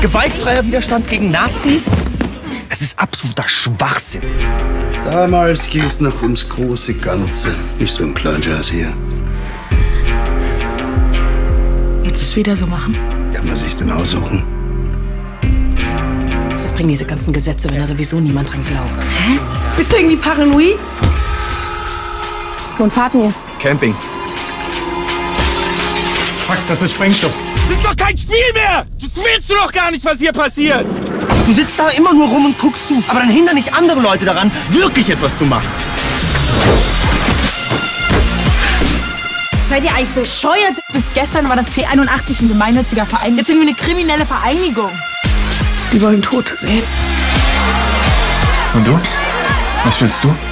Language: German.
Gewaltfreier Widerstand gegen Nazis? Es ist absoluter Schwachsinn. Damals ging's noch ums große Ganze, nicht so ein Kleinscheiß hier. Willst du es wieder so machen? Kann man sich's denn aussuchen? Was bringen diese ganzen Gesetze, wenn da sowieso niemand dran glaubt? Hä? Bist du irgendwie paranoid? Wohin fahrt ihr? Camping. Fuck, das ist Sprengstoff. Das ist doch kein Spiel mehr! Das willst du doch gar nicht, was hier passiert! Du sitzt da immer nur rum und guckst zu, aber dann hindern nicht andere Leute daran, wirklich etwas zu machen. Seid ihr eigentlich bescheuert? Bis gestern war das P81 ein gemeinnütziger Verein. Jetzt sind wir eine kriminelle Vereinigung. Die wollen Tote sehen. Und du? Was willst du?